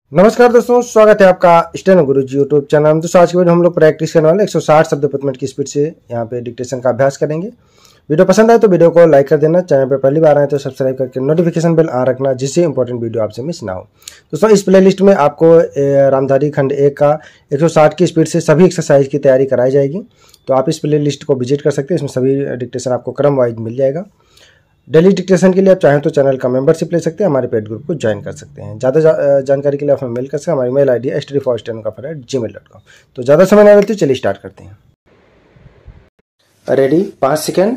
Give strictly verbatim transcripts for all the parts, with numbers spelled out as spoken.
नमस्कार दोस्तों, स्वागत है आपका स्टेनो गुरुजी यूट्यूब चैनल में। दोस्तों आज की वीडियो हम लोग प्रैक्टिस करने वाले एक सौ साठ शब्द प्रति मिनट की स्पीड से यहाँ पे डिक्टेशन का अभ्यास करेंगे। वीडियो पसंद आए तो वीडियो को लाइक कर देना, चैनल पे पहली बार आए तो सब्सक्राइब करके नोटिफिकेशन बेल ऑन रखना, जिससे इंपॉर्टेंट वीडियो आपसे मिस ना हो। दोस्तों इस प्ले लिस्ट में आपको रामधारी खंड एक का एक सौ साठ की स्पीड से सभी एक्सरसाइज की तैयारी कराई जाएगी, तो आप इस प्ले लिस्ट को विजिट कर सकते हैं। इसमें सभी डिक्टेशन आपको क्रम वाइज मिल जाएगा। डेली डिक्टेशन के लिए आप चाहें तो चैनल का मेंबरशिप ले सकते हैं, हमारे पेड ग्रुप को ज्वाइन कर सकते हैं। ज़्यादा जा, जानकारी के लिए आप हमें मेल कर सकते हैं। हमारी मेल आई डी है स्टडी फॉर स्टेनो का at Gmail dot com. तो ज़्यादा समय नहीं लगती, चलिए स्टार्ट करते हैं। रेडी, पाँच सेकेंड,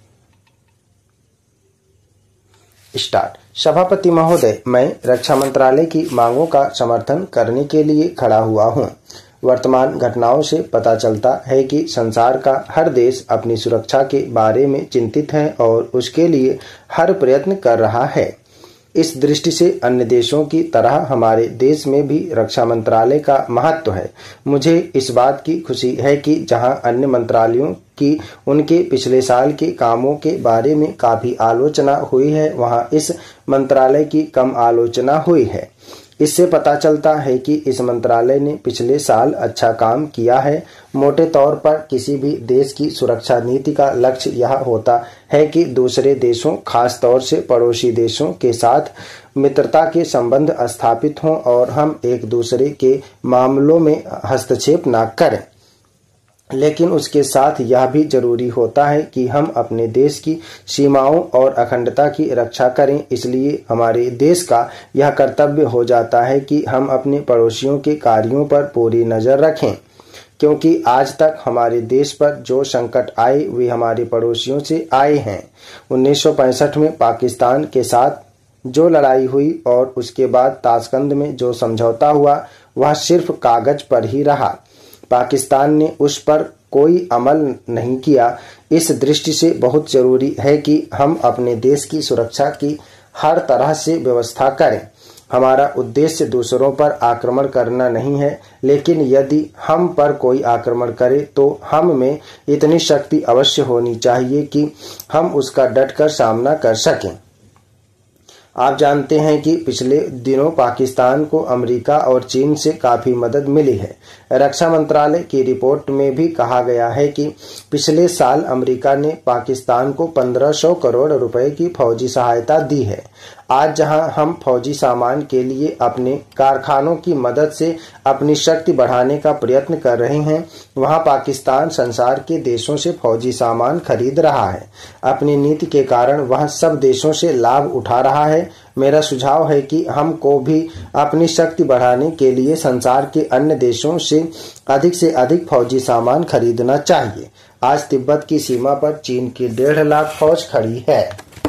स्टार्ट। सभापति महोदय, मैं रक्षा मंत्रालय की मांगों का समर्थन करने के लिए खड़ा हुआ हूँ। वर्तमान घटनाओं से पता चलता है कि संसार का हर देश अपनी सुरक्षा के बारे में चिंतित है और उसके लिए हर प्रयत्न कर रहा है। इस दृष्टि से अन्य देशों की तरह हमारे देश में भी रक्षा मंत्रालय का महत्व है। मुझे इस बात की खुशी है कि जहां अन्य मंत्रालयों की उनके पिछले साल के कामों के बारे में काफी आलोचना हुई है, वहां इस मंत्रालय की कम आलोचना हुई है। इससे पता चलता है कि इस मंत्रालय ने पिछले साल अच्छा काम किया है। मोटे तौर पर किसी भी देश की सुरक्षा नीति का लक्ष्य यह होता है कि दूसरे देशों, खास तौर से पड़ोसी देशों के साथ मित्रता के संबंध स्थापित हों और हम एक दूसरे के मामलों में हस्तक्षेप न करें। लेकिन उसके साथ यह भी जरूरी होता है कि हम अपने देश की सीमाओं और अखंडता की रक्षा करें। इसलिए हमारे देश का यह कर्तव्य हो जाता है कि हम अपने पड़ोसियों के कार्यों पर पूरी नजर रखें, क्योंकि आज तक हमारे देश पर जो संकट आए वे हमारे पड़ोसियों से आए हैं। उन्नीस सौ पैंसठ में पाकिस्तान के साथ जो लड़ाई हुई और उसके बाद ताशकंद में जो समझौता हुआ, वह सिर्फ कागज पर ही रहा। पाकिस्तान ने उस पर कोई अमल नहीं किया। इस दृष्टि से बहुत जरूरी है कि हम अपने देश की सुरक्षा की हर तरह से व्यवस्था करें। हमारा उद्देश्य दूसरों पर आक्रमण करना नहीं है, लेकिन यदि हम पर कोई आक्रमण करे तो हम में इतनी शक्ति अवश्य होनी चाहिए कि हम उसका डटकर सामना कर सकें। आप जानते हैं कि पिछले दिनों पाकिस्तान को अमेरिका और चीन से काफी मदद मिली है। रक्षा मंत्रालय की रिपोर्ट में भी कहा गया है कि पिछले साल अमेरिका ने पाकिस्तान को पंद्रह सौ करोड़ रुपए की फौजी सहायता दी है। आज जहां हम फौजी सामान के लिए अपने कारखानों की मदद से अपनी शक्ति बढ़ाने का प्रयत्न कर रहे हैं, वहां पाकिस्तान संसार के देशों से फौजी सामान खरीद रहा है। अपनी नीति के कारण वह सब देशों से लाभ उठा रहा है। मेरा सुझाव है कि हमको भी अपनी शक्ति बढ़ाने के लिए संसार के अन्य देशों से अधिक से अधिक फौजी सामान खरीदना चाहिए। आज तिब्बत की सीमा पर चीन की डेढ़ लाख फौज खड़ी है।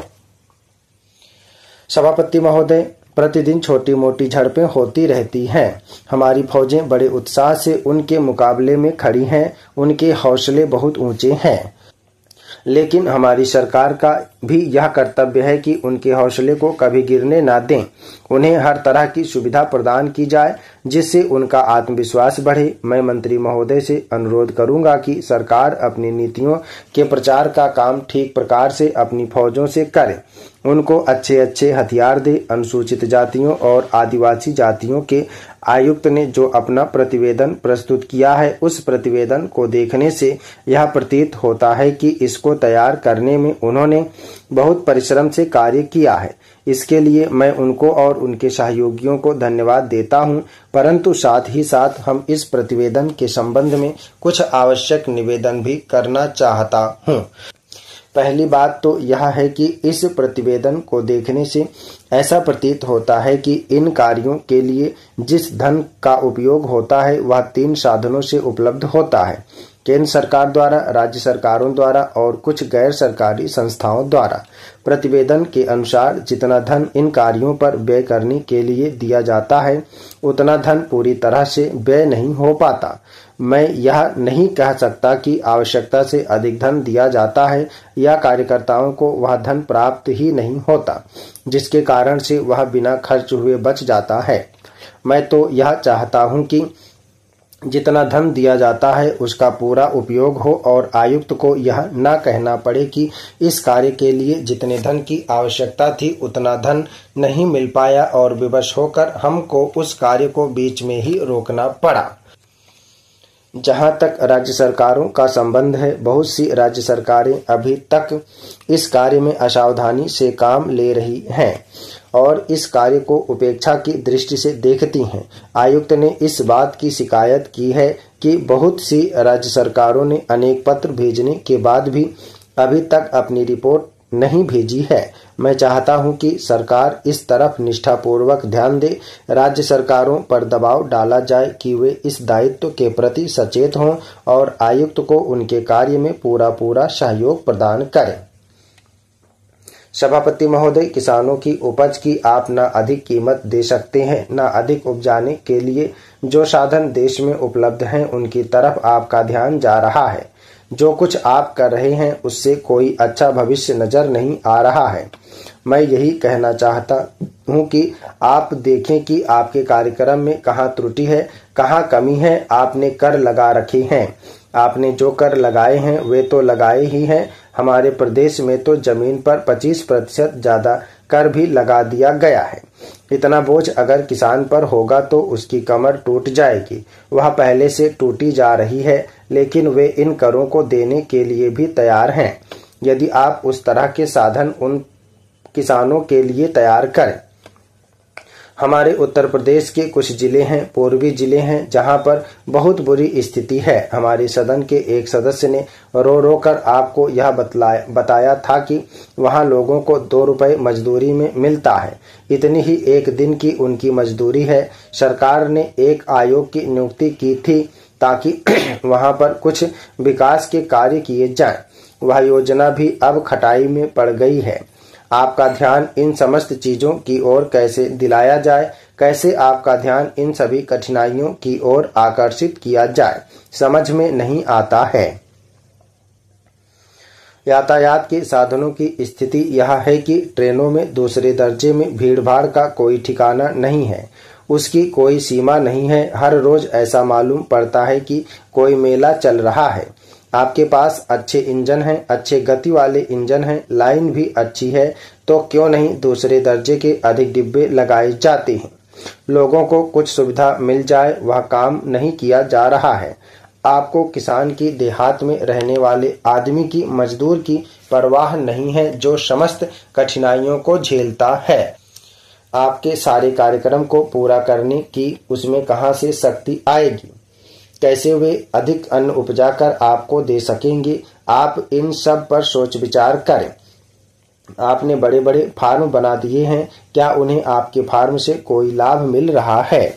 सभापति महोदय, प्रतिदिन छोटी मोटी झड़पें होती रहती हैं। हमारी फौजें बड़े उत्साह से उनके मुकाबले में खड़ी हैं। उनके हौसले बहुत ऊंचे हैं, लेकिन हमारी सरकार का भी यह कर्तव्य है कि उनके हौसले को कभी गिरने ना दें। उन्हें हर तरह की सुविधा प्रदान की जाए जिससे उनका आत्मविश्वास बढ़े। मैं मंत्री महोदय से अनुरोध करूंगा कि सरकार अपनी नीतियों के प्रचार का काम ठीक प्रकार से अपनी फौजों से करे। उनको अच्छे अच्छे हथियार दे। अनुसूचित जातियों और आदिवासी जातियों के आयुक्त ने जो अपना प्रतिवेदन प्रस्तुत किया है, उस प्रतिवेदन को देखने से यह प्रतीत होता है कि इसको तैयार करने में उन्होंने बहुत परिश्रम से कार्य किया है। इसके लिए मैं उनको और उनके सहयोगियों को धन्यवाद देता हूं, परंतु साथ ही साथ हम इस प्रतिवेदन के संबंध में कुछ आवश्यक निवेदन भी करना चाहता हूं। पहली बात तो यह है कि इस प्रतिवेदन को देखने से ऐसा प्रतीत होता है कि इन कार्यों के लिए जिस धन का उपयोग होता है वह तीन साधनों से उपलब्ध होता है: केंद्र सरकार द्वारा, राज्य सरकारों द्वारा और कुछ गैर सरकारी संस्थाओं द्वारा। प्रतिवेदन के अनुसार जितना धन इन कार्यों पर व्यय करने के लिए दिया जाता है, उतना धन पूरी तरह से व्यय नहीं हो पाता। मैं यह नहीं कह सकता कि आवश्यकता से अधिक धन दिया जाता है या कार्यकर्ताओं को वह धन प्राप्त ही नहीं होता, जिसके कारण से वह बिना खर्च हुए बच जाता है। मैं तो यह चाहता हूं कि जितना धन दिया जाता है उसका पूरा उपयोग हो और आयुक्त को यह न कहना पड़े कि इस कार्य के लिए जितने धन की आवश्यकता थी उतना धन नहीं मिल पाया और विवश होकर हमको उस कार्य को बीच में ही रोकना पड़ा। जहां तक राज्य सरकारों का संबंध है, बहुत सी राज्य सरकारें अभी तक इस कार्य में असावधानी से काम ले रही हैं और इस कार्य को उपेक्षा की दृष्टि से देखती हैं। आयुक्त ने इस बात की शिकायत की है कि बहुत सी राज्य सरकारों ने अनेक पत्र भेजने के बाद भी अभी तक अपनी रिपोर्ट नहीं भेजी है। मैं चाहता हूं कि सरकार इस तरफ निष्ठापूर्वक ध्यान दे। राज्य सरकारों पर दबाव डाला जाए कि वे इस दायित्व के प्रति सचेत हों और आयुक्त को उनके कार्य में पूरा पूरा सहयोग प्रदान करें। सभापति महोदय, किसानों की उपज की आप न अधिक कीमत दे सकते हैं, न अधिक उपजाने के लिए जो साधन देश में उपलब्ध हैं उनकी तरफ आपका ध्यान जा रहा है। जो कुछ आप कर रहे हैं उससे कोई अच्छा भविष्य नजर नहीं आ रहा है। मैं यही कहना चाहता हूँ कि आप देखें कि आपके कार्यक्रम में कहाँ त्रुटि है, कहाँ कमी है। आपने कर लगा रखे हैं, आपने जो कर लगाए हैं वे तो लगाए ही हैं। हमारे प्रदेश में तो जमीन पर पच्चीस प्रतिशत ज्यादा कर भी लगा दिया गया है। इतना बोझ अगर किसान पर होगा तो उसकी कमर टूट जाएगी। वह पहले से टूटी जा रही है, लेकिन वे इन करों को देने के लिए भी तैयार हैं। यदि आप उस तरह के साधन उन किसानों के लिए तैयार करें। हमारे उत्तर प्रदेश के कुछ जिले हैं, पूर्वी जिले हैं, जहां पर बहुत बुरी स्थिति है। हमारे सदन के एक सदस्य ने रो रो कर आपको यह बतलाया बताया था कि वहां लोगों को दो रुपए मजदूरी में मिलता है। इतनी ही एक दिन की उनकी मजदूरी है। सरकार ने एक आयोग की नियुक्ति की थी ताकि वहां पर कुछ विकास के कार्य किए जाएं। वह योजना भी अब खटाई में पड़ गई है। आपका ध्यान इन समस्त चीजों की ओर कैसे दिलाया जाए, कैसे आपका ध्यान इन सभी कठिनाइयों की ओर आकर्षित किया जाए, समझ में नहीं आता है। यातायात के साधनों की स्थिति यह है कि ट्रेनों में दूसरे दर्जे में भीड़-भाड़ का कोई ठिकाना नहीं है, उसकी कोई सीमा नहीं है। हर रोज ऐसा मालूम पड़ता है कि कोई मेला चल रहा है। आपके पास अच्छे इंजन हैं, अच्छे गति वाले इंजन हैं, लाइन भी अच्छी है, तो क्यों नहीं दूसरे दर्जे के अधिक डिब्बे लगाए जाते हैं। लोगों को कुछ सुविधा मिल जाए, वह काम नहीं किया जा रहा है। आपको किसान की देहात में रहने वाले आदमी की, मजदूर की परवाह नहीं है जो समस्त कठिनाइयों को झेलता है। आपके सारे कार्यक्रम को पूरा करने की उसमें कहां से शक्ति आएगी, कैसे वे अधिक अन्न उपजाकर आपको दे सकेंगे। आप इन सब पर सोच विचार करें। आपने बड़े बड़े फार्म बना दिए हैं, क्या उन्हें आपके फार्म से कोई लाभ मिल रहा है?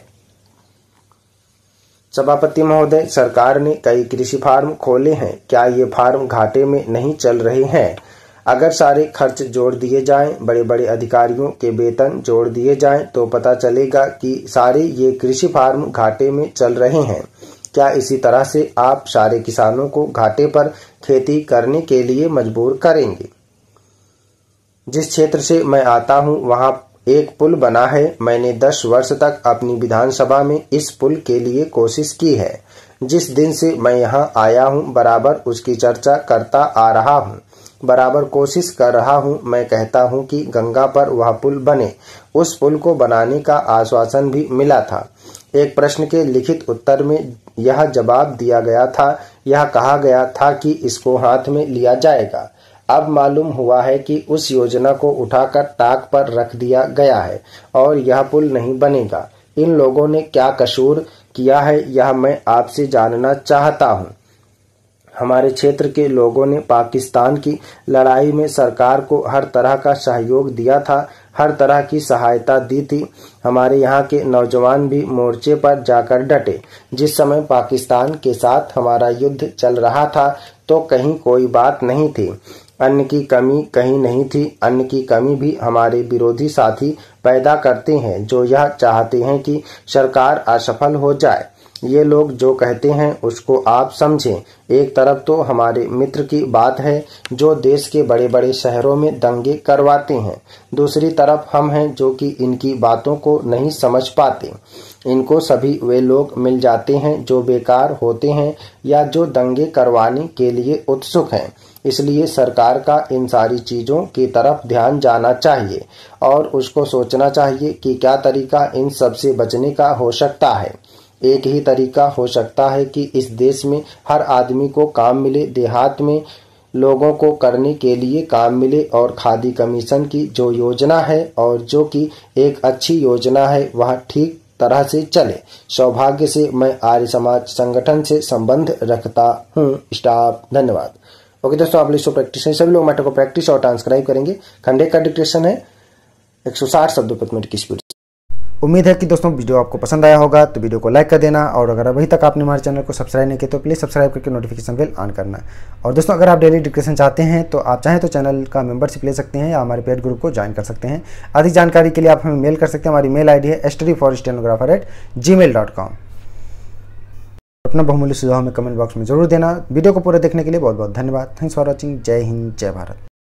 सभापति महोदय, सरकार ने कई कृषि फार्म खोले हैं, क्या ये फार्म घाटे में नहीं चल रहे हैं? अगर सारे खर्च जोड़ दिए जाएं, बड़े बड़े अधिकारियों के वेतन जोड़ दिए जाएं, तो पता चलेगा कि सारे ये कृषि फार्म घाटे में चल रहे हैं। क्या इसी तरह से आप सारे किसानों को घाटे पर खेती करने के लिए मजबूर करेंगे? जिस क्षेत्र से मैं आता हूं वहां एक पुल बना है। मैंने दस वर्ष तक अपनी विधानसभा में इस पुल के लिए कोशिश की है। जिस दिन से मैं यहां आया हूं बराबर उसकी चर्चा करता आ रहा हूं, बराबर कोशिश कर रहा हूं। मैं कहता हूं कि गंगा पर वह पुल बने। उस पुल को बनाने का आश्वासन भी मिला था। एक प्रश्न के लिखित उत्तर में यह जवाब दिया गया था, यह कहा गया था कि इसको हाथ में लिया जाएगा। अब मालूम हुआ है कि उस योजना को उठाकर ताक पर रख दिया गया है और यह पुल नहीं बनेगा। इन लोगों ने क्या कसूर किया है, यह मैं आपसे जानना चाहता हूं। हमारे क्षेत्र के लोगों ने पाकिस्तान की लड़ाई में सरकार को हर तरह का सहयोग दिया था, हर तरह की सहायता दी थी। हमारे यहाँ के नौजवान भी मोर्चे पर जाकर डटे। जिस समय पाकिस्तान के साथ हमारा युद्ध चल रहा था तो कहीं कोई बात नहीं थी, अन्न की कमी कहीं नहीं थी। अन्न की कमी भी हमारे विरोधी साथी पैदा करते हैं जो यह चाहते हैं कि सरकार असफल हो जाए। ये लोग जो कहते हैं उसको आप समझें। एक तरफ तो हमारे मित्र की बात है जो देश के बड़े बड़े शहरों में दंगे करवाते हैं, दूसरी तरफ हम हैं जो कि इनकी बातों को नहीं समझ पाते। इनको सभी वे लोग मिल जाते हैं जो बेकार होते हैं या जो दंगे करवाने के लिए उत्सुक हैं। इसलिए सरकार का इन सारी चीज़ों की तरफ ध्यान जाना चाहिए और उसको सोचना चाहिए कि क्या तरीका इन सब से बचने का हो सकता है। एक ही तरीका हो सकता है कि इस देश में हर आदमी को काम मिले, देहात में लोगों को करने के लिए काम मिले और खादी कमीशन की जो योजना है और जो कि एक अच्छी योजना है वह ठीक तरह से चले। सौभाग्य से मैं आर्य समाज संगठन से संबंध रखता हूँ। स्टाफ धन्यवाद। ओके दोस्तों, आप लिस्ट प्रैक्टिस है, सभी लोग मैटर को प्रैक्टिस और ट्रांसक्राइब करेंगे। खंडे का डिक्टेशन है एक सौ साठ शब्दों प्रति मिनट की स्पीड। उम्मीद है कि दोस्तों वीडियो आपको पसंद आया होगा, तो वीडियो को लाइक कर देना और अगर अभी तक आपने हमारे चैनल को सब्सक्राइब नहीं किया तो प्लीज़ सब्सक्राइब करके नोटिफिकेशन बेल ऑन करना। और दोस्तों अगर आप डेली डिस्कशन चाहते हैं तो आप चाहें तो चैनल का मेंबरशिप ले सकते हैं या हमारे पेड ग्रुप को ज्वाइन कर सकते हैं। अधिक जानकारी के लिए आप हमें मेल कर सकते हैं। हमारी मेल आई डी है study for stenographer at Gmail dot com. अपना बहुमूल्य सुझाव हमें कमेंट बॉक्स में जरूर देना। वीडियो को पूरा देखने के लिए बहुत बहुत धन्यवाद। Thanks for watching. जय हिंद, जय भारत।